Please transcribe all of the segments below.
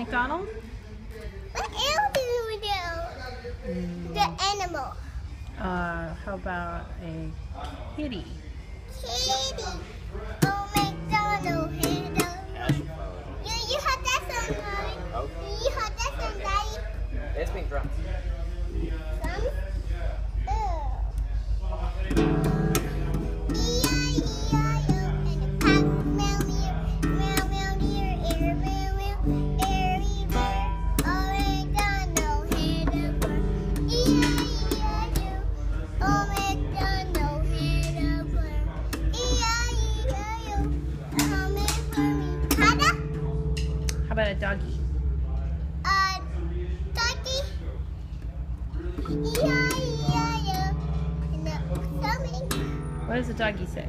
McDonald? What else do we do? The animal. How about a kitty? Kitty. Oh, McDonald. Hello. You heard that song, Mommy? Okay. You heard that song, Daddy? It's been drums. Drums? How about a doggy? Doggy. E-I-E-I-O. And coming. What does a doggy say?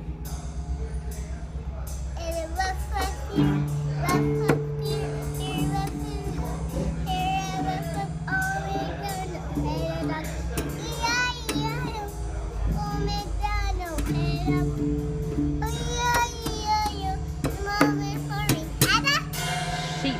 And it looks like here, looks like here, here, looks like here, and looks like oh, McDonald, hey, a dog. E-I-E-I-O. Oh, McDonald, hey, a dog. Oh, E-I-E-I-O. Mommy, hurry. Ada? Sheep.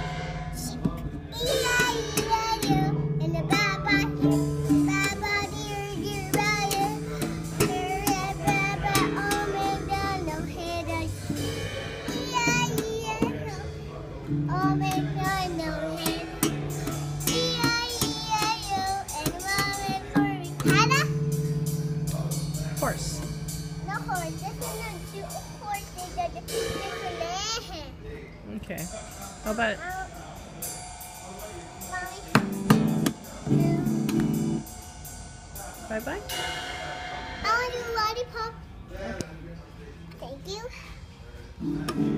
E-I-E-I-O. And the baba here, baba dear, dear, baba. Here, and baba, oh, McDonald, hey, a dog. E-I-E-I-O. Oh, McDonald, hey. E-I-E-I-O. And mommy, hurry. Ada? Horse. No horse. This is not two horses. This is different. Okay. How about Mommy. bye-bye? I want a lollipop. Thank you.